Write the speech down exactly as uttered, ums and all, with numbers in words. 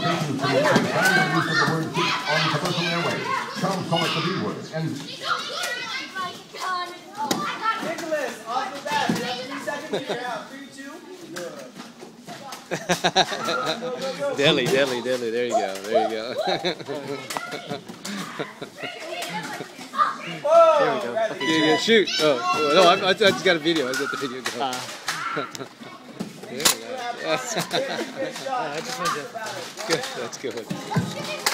Salutations to the primary use of the word "kick" on commercial airways. Some call it the B word, and Nicholas, off the bat. You have three seconds here. Out. Three, two. Good. Deadly, deadly, deadly. There you go. There you go. Whoa! There we go. Yeah, yeah, shoot. Oh, no, I, I just got a video. I got the video going. Uh, There we go. Good shot. Good. That's good.